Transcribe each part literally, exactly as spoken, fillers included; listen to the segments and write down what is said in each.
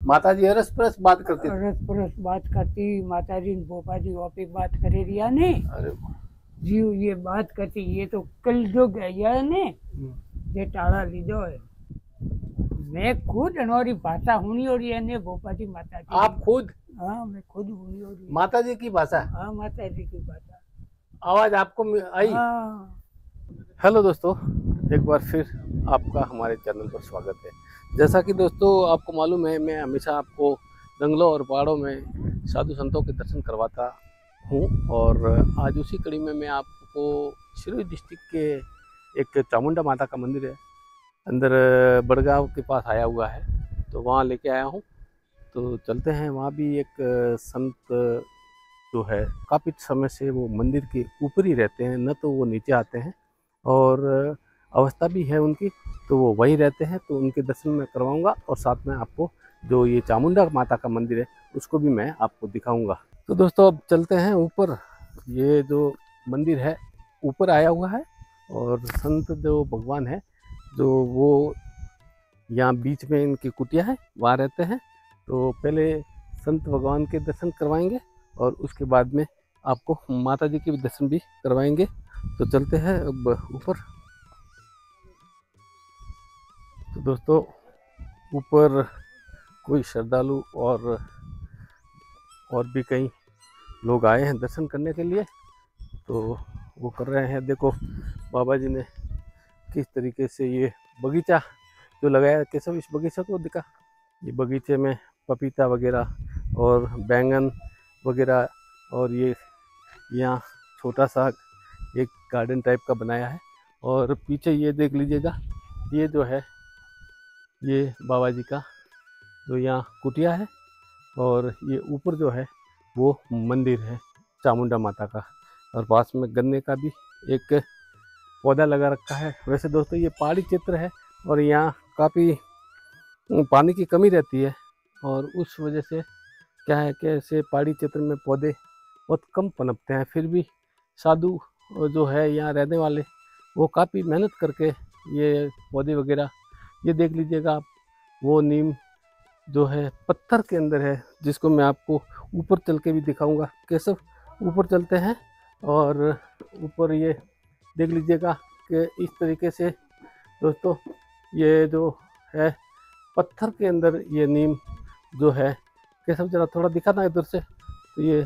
माता जी अरस परस बात करती अरस परस बात करती माता जी भोपा जी वहाँ पे बात करे रिया ने। अरे जी ये बात करती ये तो कल जो गया ने ये टाड़ा लीधो है। मैं खुद अनोरी भाषा हुनी हो रही है ने भोपा जी माता जी। आप खुद? हाँ मैं खुद हुनी हो रही। माता जी की भाषा? हाँ माता जी की भाषा आवाज आपको आई? हाँ। हेलो दोस्तों, एक बार फिर आपका हमारे चैनल पर स्वागत है। जैसा कि दोस्तों आपको मालूम है, मैं हमेशा आपको जंगलों और पहाड़ों में साधु संतों के दर्शन करवाता हूँ और आज उसी कड़ी में मैं आपको सिरोही डिस्ट्रिक्ट के एक चामुंडा माता का मंदिर है अंदर बड़गांव के पास आया हुआ है, तो वहाँ लेके आया हूँ। तो चलते हैं। वहाँ भी एक संत जो है काफ़ी समय से वो मंदिर के ऊपर ही रहते हैं, न तो वो नीचे आते हैं और अवस्था भी है उनकी, तो वो वहीं रहते हैं। तो उनके दर्शन मैं करवाऊंगा और साथ में आपको जो ये चामुंडा माता का मंदिर है उसको भी मैं आपको दिखाऊंगा। तो दोस्तों अब चलते हैं ऊपर। ये जो मंदिर है ऊपर आया हुआ है और संत जो भगवान है जो वो यहाँ बीच में इनकी कुटिया है वहाँ रहते हैं। तो पहले संत भगवान के दर्शन करवाएंगे और उसके बाद में आपको माता जी के भी दर्शन भी करवाएंगे। तो चलते हैं अब ऊपर। तो दोस्तों ऊपर कोई श्रद्धालु और और भी कई लोग आए हैं दर्शन करने के लिए, तो वो कर रहे हैं। देखो बाबा जी ने किस तरीके से ये बगीचा जो लगाया, कैसे इस बगीचे को दिखा। ये बगीचे में पपीता वगैरह और बैंगन वगैरह और ये यहाँ छोटा सा एक गार्डन टाइप का बनाया है। और पीछे ये देख लीजिएगा, ये जो है ये बाबा जी का जो यहाँ कुटिया है और ये ऊपर जो है वो मंदिर है चामुंडा माता का। और पास में गन्ने का भी एक पौधा लगा रखा है। वैसे दोस्तों ये पहाड़ी क्षेत्र है और यहाँ काफ़ी पानी की कमी रहती है और उस वजह से क्या है कि ऐसे पहाड़ी क्षेत्र में पौधे बहुत कम पनपते हैं। फिर भी साधु जो है यहाँ रहने वाले वो काफ़ी मेहनत करके ये पौधे वगैरह, ये देख लीजिएगा आप, वो नीम जो है पत्थर के अंदर है, जिसको मैं आपको ऊपर चल के भी दिखाऊंगा। कैसे ऊपर चलते हैं और ऊपर ये देख लीजिएगा कि इस तरीके से दोस्तों ये जो है पत्थर के अंदर ये नीम जो है, कैसे जरा थोड़ा दिखा ना इधर से, तो ये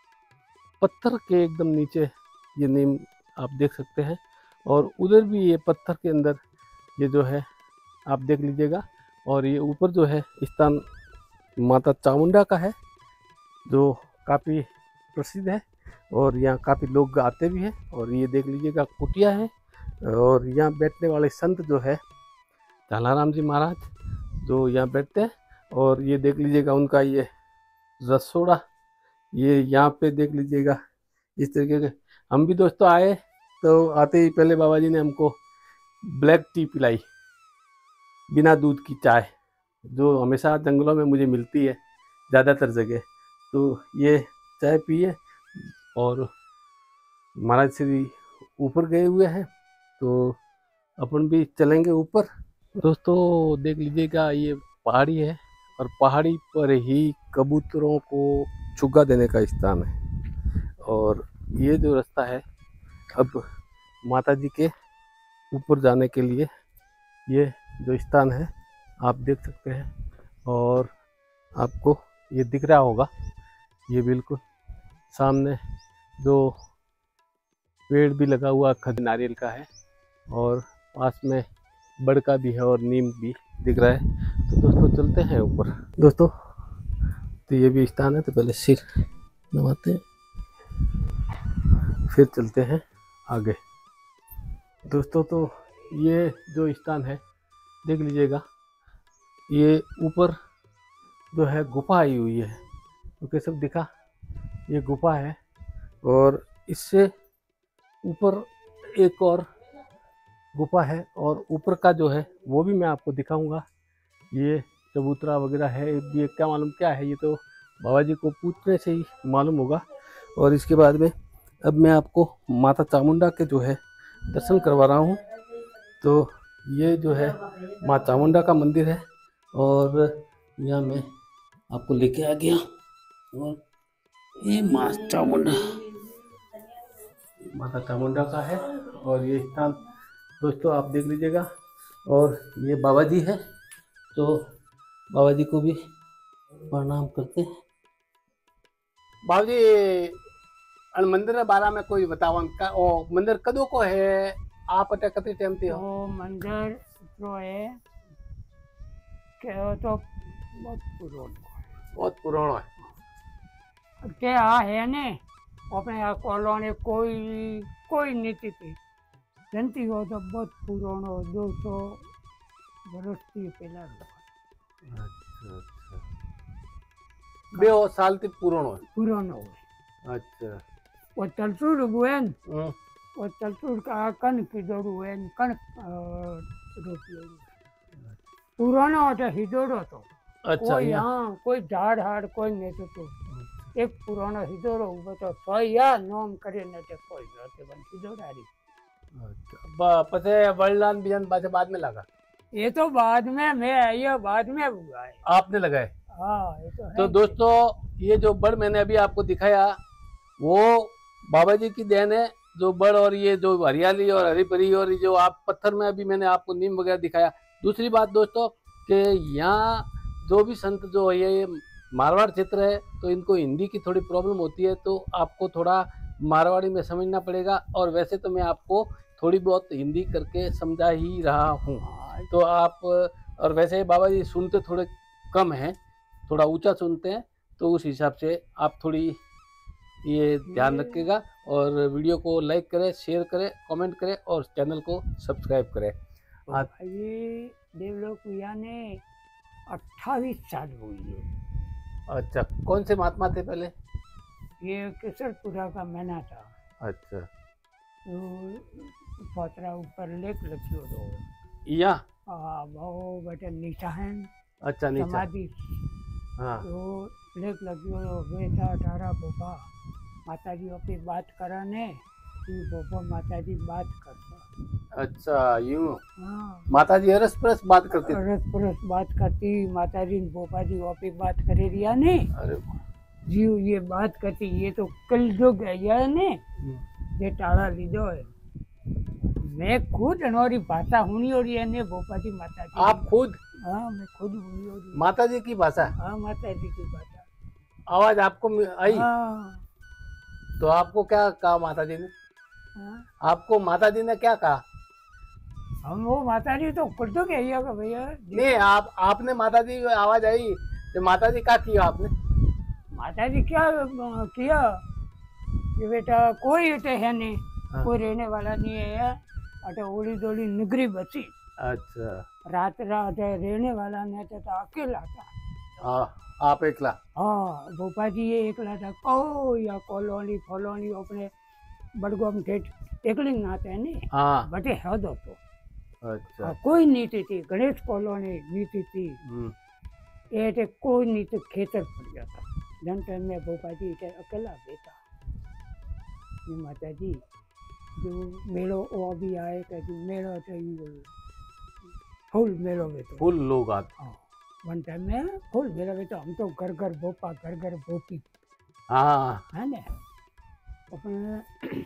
पत्थर के एकदम नीचे ये नीम आप देख सकते हैं। और उधर भी ये पत्थर के अंदर ये जो है आप देख लीजिएगा। और ये ऊपर जो है स्थान माता चामुंडा का है जो काफ़ी प्रसिद्ध है और यहाँ काफ़ी लोग आते भी हैं। और ये देख लीजिएगा कुटिया है और यहाँ बैठने वाले संत जो है झालाराम जी महाराज जो यहाँ बैठते हैं। और ये देख लीजिएगा उनका ये रसोड़ा, ये यहाँ पे देख लीजिएगा इस तरीके के। हम भी दोस्तों आए तो आते ही पहले बाबा जी ने हमको ब्लैक टी पिलाई, बिना दूध की चाय, जो हमेशा जंगलों में मुझे मिलती है ज़्यादातर जगह। तो ये चाय पिए और महाराज श्री ऊपर गए हुए हैं, तो अपन भी चलेंगे ऊपर। दोस्तों देख लीजिएगा ये पहाड़ी है और पहाड़ी पर ही कबूतरों को चुगा देने का स्थान है। और ये जो रास्ता है अब माता जी के ऊपर जाने के लिए, ये जो स्थान है आप देख सकते हैं। और आपको ये दिख रहा होगा, ये बिल्कुल सामने जो पेड़ भी लगा हुआ खजूर नारियल का है और पास में बड़ का भी है और नीम भी दिख रहा है। तो दोस्तों चलते हैं ऊपर। दोस्तों तो ये भी स्थान है, तो पहले सिर नवाते हैं फिर चलते हैं आगे। दोस्तों तो ये जो स्थान है देख लीजिएगा, ये ऊपर जो है गुफा आई हुई है, तो कैसे दिखा, ये गुफा है। और इससे ऊपर एक और गुफा है और ऊपर का जो है वो भी मैं आपको दिखाऊंगा। ये चबूतरा वगैरह है, ये क्या मालूम क्या है, ये तो बाबा जी को पूछने से ही मालूम होगा। और इसके बाद में अब मैं आपको माता चामुंडा के जो है दर्शन करवा रहा हूँ। तो ये जो है माँ चामुंडा का मंदिर है और यहाँ में आपको लेके आ गया। और ये माँ चामुंडा, माता चामुंडा का है। और ये स्थान दोस्तों आप देख लीजिएगा। और ये बाबा जी है, तो बाबा जी को भी प्रणाम करते हैं। बाबा जी अन मंदिर के बारे में कोई बताओ, का ओ मंदिर कदों को है, आप अटे कते टाइम ते हो? वो मंदिर जो है के तो बहुत पुरानो है। बहुत पुरानो है के आ है ने अपने आ कॉलोनी कोई कोई नीति थी जनती हो तो बहुत पुरानो दो सौ वर्ष थी पहला। अच्छा अच्छा, बे ओ साल थी पुरानो है। पुरानो है। अच्छा, वो तलसूर हुए न, हम्म, वो तलसूर का कन किदोर हुए न, कन रोपियो पुरानो होता हिदोरो तो अच्छा कोई यहाँ हाँ कोई झाड़ हाड़ कोई नहीं तो, तो एक पुरानो हिदोरो हुआ तो सोया नोम करे न ते कोई होते बन हिदोरारी। अच्छा, पते बलदान बिजन बाजे बाद में लगा, ये तो बाद में मैं ये बाद में हुआ है। आपने लगाए? हाँ ये तो है। तो दोस्तों ये जो बड़ मैंने अभी आपको दिखाया वो बाबा जी की देन है। जो बड़ और ये जो हरियाली और हरी भरी और ये जो आप पत्थर में अभी मैंने आपको नीम वगैरह दिखाया। दूसरी बात दोस्तों कि यहाँ जो भी संत जो है ये मारवाड़ क्षेत्र है, तो इनको हिंदी की थोड़ी प्रॉब्लम होती है, तो आपको थोड़ा मारवाड़ी में समझना पड़ेगा। और वैसे तो मैं आपको थोड़ी बहुत हिंदी करके समझा ही रहा हूँ, तो आप, और वैसे बाबा जी सुनते थोड़े कम हैं, थोड़ा ऊंचा सुनते हैं, तो उस हिसाब से आप थोड़ी ये ध्यान रखिएगा। और वीडियो को लाइक करें, शेयर करें, कमेंट करें और चैनल को सब्सक्राइब करें। हाँ ये देवलोक भैया ने अट्ठाईस साल हुई है। अच्छा, कौन से महात्मा थे पहले? ये केसरपुरा का महीना था। अच्छा, तो पोतरा ऊपर लेक लख्यो दो या हाँ वो बेटे नीचा है अच्छा नीचा, समाधि हाँ तो लेक लख्यो दो बेटा तारा बोपा माता जी अपनी बात कराने कि बोपा माता जी बात करता। अच्छा यूं हाँ माता जी अरस परस बात करती थी? अरस परस बात करती माता जी ने बोपा जी अपनी बात करे रिया ने अरे जीव ये बात करती ये तो कल जो गया ने ये टाड़ा लीधो है। मैं खुद अनोरी भाषा हुनी और ये ने बोपा जी माता जी। आप खुद? हाँ मैं खुद हुनी और माता जी की भाषा? हाँ माता जी की भाषा। आवाज आपको मि- आई? हाँ तो आपको क्या कहा माता जी ने? हाँ आपको माता जी ने क्या कहा? हम वो माता जी तो खुद तो कहिए का भैया नहीं, आप आपने माता जी की आवाज आई तो माता जी क्या किया आपने? माता जी क्या अ, किया कि बेटा कोई इटे है नहीं हाँ। कोई रहने वाला नहीं है अटे ओली दोली नगरी बची। अच्छा, रात रात रहने वाला नहीं था तो अकेला था। आ, आप एकला? हाँ भोपा जी ये एकला था को या कॉलोनी फॉलोनी अपने बड़गोम ठेठ एकलिंग नाते है नहीं हाँ बटे है दो तो अच्छा, हाँ, कोई नीति थी गणेश कॉलोनी नीति थी हम्म, ये टे कोई नीति खेतर पड़ जाता जन टाइम में भोपा जी टे अकेला बेटा ये माता जी जो मेलो वो भी आए कि जो मेलो तो ये फुल मेलो में तो फुल लोग आते। हाँ वन टाइम में फुल मेलो में तो हम तो घर घर भोपा घर घर भोपी हाँ है ना अपने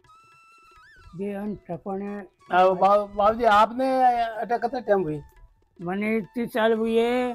बेअन सपने अब बा- बाबू जी आपने अटक कितना टाइम हुई? मने इतनी साल हुई है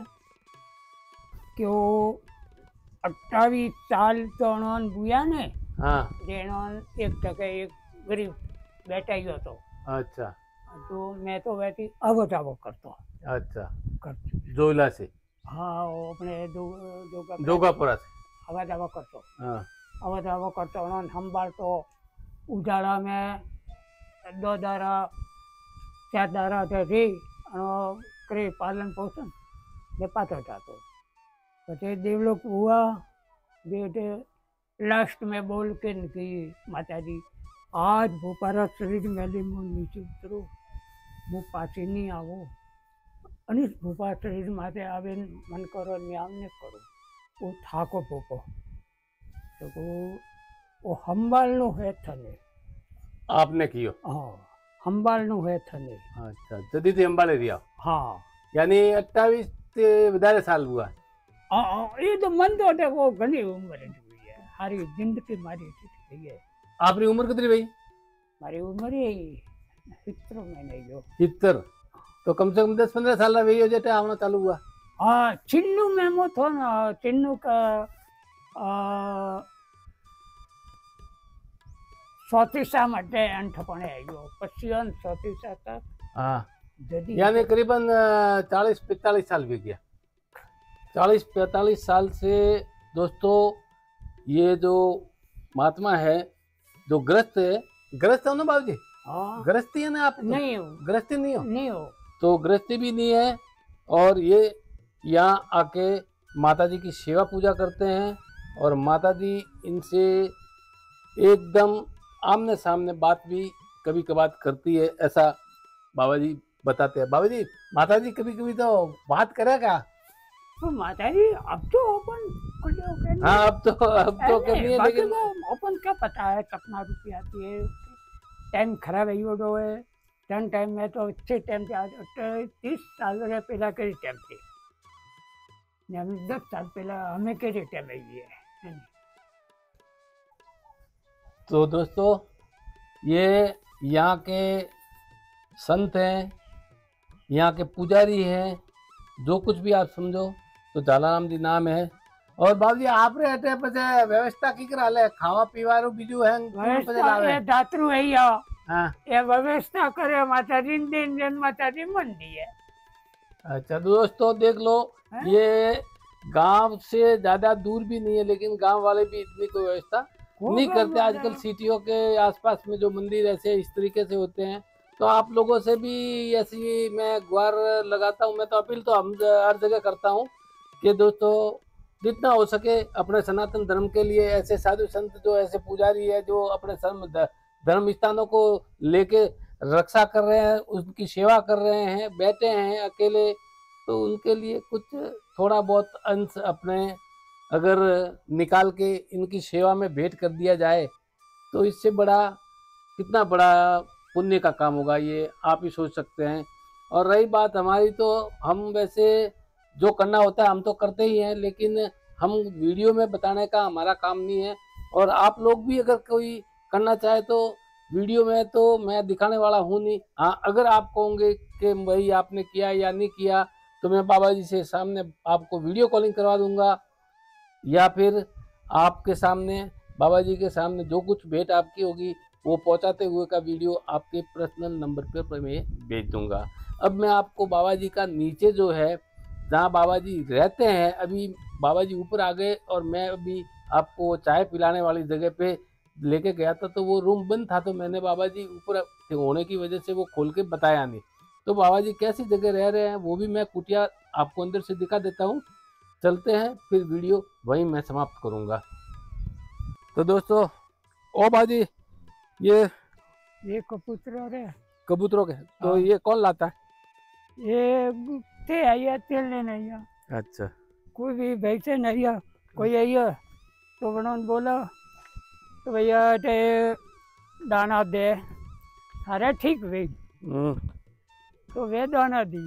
कि वो अट्ठावीस साल तो उन्होंने बुआ ने हाँ जेनोन एक टके एक गरीब बैठा ही हो तो अच्छा तो मैं तो वैसे अब जावो करतो अच्छा, करतो जोला से? हाँ वो अपने दो जोगा जोगापुरा से? अब जावो करतो हाँ अब जावो करतो उन्होंने संभाल तो उजाला में दो दारा चार दारा थे री और करे पालन पोषण बेपातो जातो પછી देवलोक हुआ बेटे लास्ट में बोल के कि माता जी आज भूपारा शरीर मेली मुँह नीचे उतरो હું પાછી નહીં આવું અને ભૂપા શરીર માટે આવે મન કરો ન્યામ ને કરો वो થાકો ભૂપો તો वो હંબાલનો હે થને आपने कियो? हाँ હંબાલનો હે થને अच्छा, जदी थी अंबाले रिया? हाँ यानी अट्ठावीस ते વધારે साल हुआ? आ, आ, ये तो मन तो देखो घनी उम्र हुई है, हमारी जिंदगी मारी थी है। आपकी उम्र कितनी भाई? हमारी उम्र ही सितर महीने जो। सितर तो कम से कम दस पंद्रह साल रही हो जेटे आना चालू हुआ। हाँ चिन्नू में मो थो ना, चिन्नू का सौतीसा मटे अंठपणे आयो पच्चीस सौतीसा तक। हाँ जदी यानी करीबन चालीस पैंतालीस साल भी गया। चालीस पैंतालीस साल से दोस्तों ये जो महात्मा है जो ग्रस्त है, ग्रस्त हो ना बाबू जी? हाँ गृहस्थी है ना आप? तो नहीं हो, गृहस्थी नहीं हो? नहीं हो तो गृहस्थी भी नहीं है और ये यहाँ आके माता जी की सेवा पूजा करते हैं और माता जी इनसे एकदम आमने सामने बात भी कभी कभार करती है, ऐसा बाबा जी बताते हैं। बाबा जी माता जी कभी कभी तो बात करेगा? तो माता जी अब तो अपन कुछ करनी हाँ अब तो अब तो करनी है, बाकी लेकिन तो अपन क्या पता है सपना रुपये आती है, टाइम खराब है यो जो है टन टाइम में तो अच्छे टाइम पे आज तीस साल रहे पहला के टाइम पे ने हम दस साल पहला हमें के टाइम है ये है। तो दोस्तों ये यहाँ के संत हैं, यहाँ के पुजारी हैं, जो कुछ भी आप समझो तो झालाराम जी नाम है। और बाबू जी आप रे हटे पछे व्यवस्था की करा ले खावा पीवारू बीजू है व्यवस्था ये दातरू है या हाँ ये व्यवस्था करे माता जी दिन दिन माता जी मंदी है। अच्छा दोस्तों देख लो है? ये गांव से ज्यादा दूर भी नहीं है, लेकिन गांव वाले भी इतनी कोई व्यवस्था नहीं करते। आजकल सिटियों के आसपास में जो मंदिर ऐसे इस तरीके से होते हैं, तो आप लोगों से भी ऐसी मैं गुहार लगाता हूँ। मैं तो अपील तो हम हर जगह करता हूँ कि दोस्तों जितना हो सके अपने सनातन धर्म के लिए ऐसे साधु संत जो ऐसे पुजारी है जो अपने धर्म स्थानों को लेके रक्षा कर रहे हैं, उनकी सेवा कर रहे हैं, बैठे हैं अकेले, तो उनके लिए कुछ थोड़ा बहुत अंश अपने अगर निकाल के इनकी सेवा में भेंट कर दिया जाए तो इससे बड़ा कितना बड़ा पुण्य का काम होगा, ये आप ही सोच सकते हैं। और रही बात हमारी, तो हम वैसे जो करना होता है हम तो करते ही हैं, लेकिन हम वीडियो में बताने का हमारा काम नहीं है। और आप लोग भी अगर कोई करना चाहे तो वीडियो में तो मैं दिखाने वाला हूँ नहीं। हाँ अगर आप कहोगे कि भाई आपने किया या नहीं किया तो मैं बाबा जी से सामने आपको वीडियो कॉलिंग करवा दूंगा, या फिर आपके सामने बाबा जी के सामने जो कुछ भेंट आपकी होगी वो पहुंचाते हुए का वीडियो आपके पर्सनल नंबर पर मैं भेज दूंगा। अब मैं आपको बाबा जी का नीचे जो है जहाँ बाबा जी रहते हैं, अभी बाबा जी ऊपर आ गए और मैं अभी आपको चाय पिलाने वाली जगह पे लेके गया था, तो वो रूम बंद था, तो मैंने बाबा जी ऊपर होने की वजह से वो खोल के बताया नहीं। तो बाबा जी कैसी जगह रह रहे हैं वो भी मैं कुटिया आपको अंदर से दिखा देता हूँ। चलते हैं, फिर वीडियो वहीं मैं समाप्त करूँगा। तो दोस्तों ओ बाजी ये ये कबूतर है कबूतरों के तो हाँ। ये कौन लाता है? ये ते आइया तेल लेने आइया, अच्छा कोई भी भाई से नहीं आया, कोई आइया तो बना बोला तो भैया ते दाना दे, अरे ठीक भाई, तो वे दाना दी।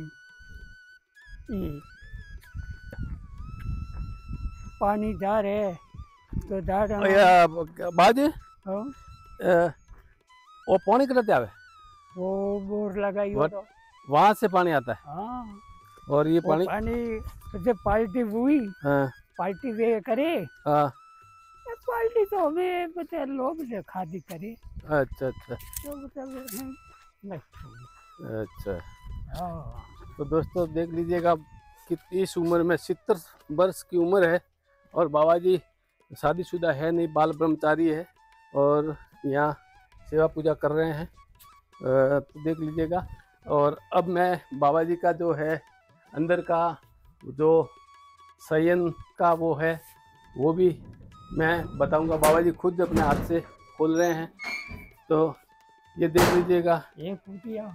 पानी जा रहे तो दाना बाजी हाँ वो पानी करते आवे वो बोर लगाई हो तो वहां से पानी आता है। हाँ और ये पानी पानी जब पार्टी हुई हाँ पार्टी वे करे हाँ पार्टी तो हमें बच्चे लोग से खादी करे। अच्छा अच्छा तो बच्चे अच्छा हाँ तो दोस्तों देख लीजिएगा कि इस उम्र में सत्तर वर्ष की उम्र है और बाबा जी शादीशुदा है नहीं, बाल ब्रह्मचारी है और यहाँ सेवा पूजा कर रहे हैं। तो देख लीजिएगा। और अब मैं बाबा जी का जो है अंदर का जो शयन का वो है वो भी मैं बताऊंगा। बाबा जी खुद अपने हाथ से खोल रहे हैं, तो ये देख लीजिएगा। ये कुटिया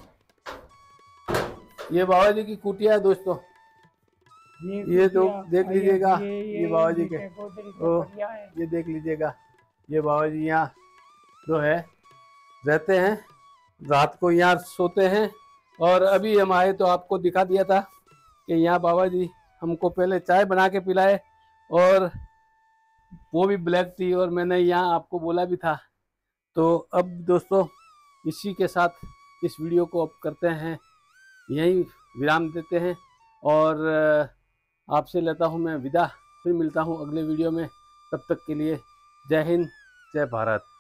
ये बाबा जी की कुटिया है दोस्तों। ये, ये तो देख ये- लीजिएगा, ये, ये ये बाबा जी के नीचे गोदरी के ओ, बढ़िया है। ये देख लीजिएगा। ये बाबा जी यहाँ जो है रहते हैं, रात को यहाँ सोते हैं। और अभी हम आए तो आपको दिखा दिया था कि यहाँ बाबा जी हमको पहले चाय बना के पिलाए, और वो भी ब्लैक टी, और मैंने यहाँ आपको बोला भी था। तो अब दोस्तों इसी के साथ इस वीडियो को अब करते हैं, यहीं विराम देते हैं, और आपसे लेता हूँ मैं विदा। फिर मिलता हूँ अगले वीडियो में, तब तक के लिए जय हिंद, जय भारत।